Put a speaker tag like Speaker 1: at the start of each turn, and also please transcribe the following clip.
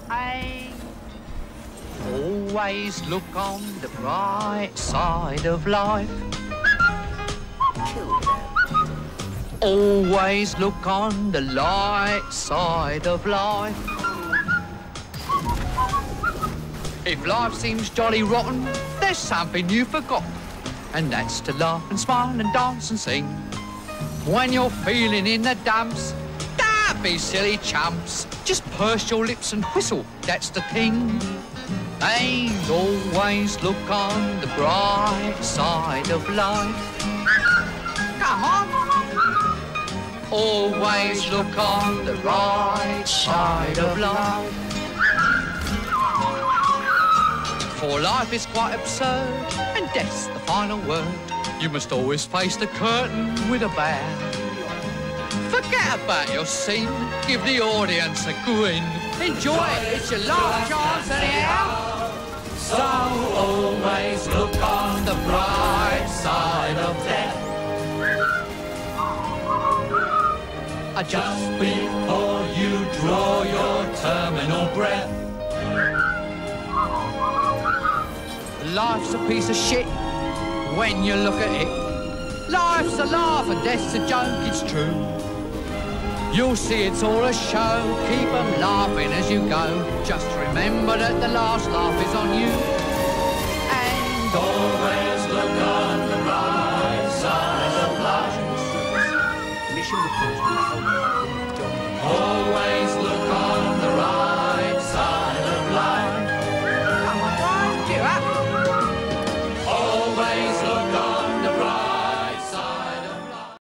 Speaker 1: pain. Always look on the bright side of life. Always look on the light side of life. If life seems jolly rotten, there's something you forgot, and that's to laugh and smile and dance and sing. When you're feeling in the dumps, don't be silly chumps. Just purse your lips and whistle, that's the thing. And always look on the bright side of life. Come on. Always look on the right side of life. For life is quite absurd, and death's the final word. You must always face the curtain with a bow. Forget about your scene, give the audience a grin. Enjoy it, it's your last chance anyhow. So always look on the bright side of death. Just before you draw your terminal breath. Life's a piece of shit when you look at it. Life's a laugh and death's a joke, it's true. You'll see it's all a show, keep 'em laughing as you go. Just remember that the last laugh is on you. And always look on the right side of life. Always